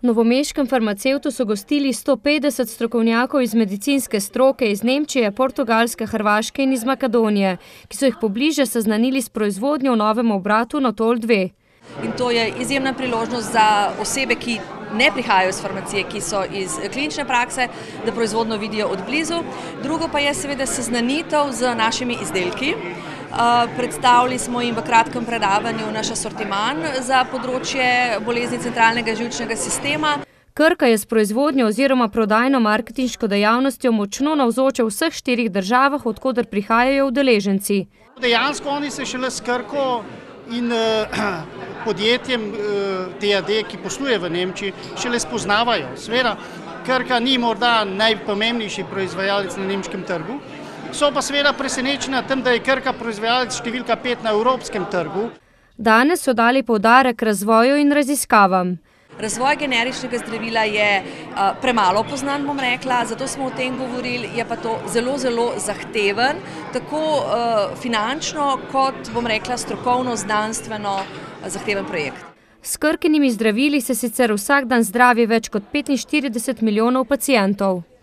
V novomeškem farmacevtu so gostili 150 strokovnjakov iz medicinske stroke iz Nemčije, Portugalske, Hrvaške in iz Makedonije, ki so jih pobliže seznanili s proizvodnjo v novem obratu Notol 2. In to je izjemna priložnost za osebe, ki ne prihajajo iz farmacije, ki so iz klinične prakse, da proizvodnjo vidijo od blizu. Drugo pa je seveda seznanitev z našimi izdelki. Predstavili smo jim v kratkem predavanju naš asortiman za področje bolezni centralnega živčnega sistema. Krka je s proizvodnjo oziroma prodajno marketinško dejavnostjo močno navzoča v vseh 4 državah, od koder prihajajo udeleženci. Dejansko oni se šele s Krko in podjetjem TAD, ki posluje v Nemčiji, šele spoznavajo. Seveda, Krka ni morda najpomembnejši proizvajalec na nemškem trgu, so pa seveda presenečeni na tem, da je Krka proizvajalec številka 5 na evropskem trgu. Danes so dali poudarek razvoju in raziskavam. Razvoj generičnega zdravila je premalo poznan, bom rekla, zato smo o tem govorili, je pa to zelo, zelo zahteven, tako finančno kot, bom rekla, strokovno, znanstveno zahteven projekt. S Krkinimi zdravili se sicer vsak dan zdravi več kot 45 milijonov pacientov.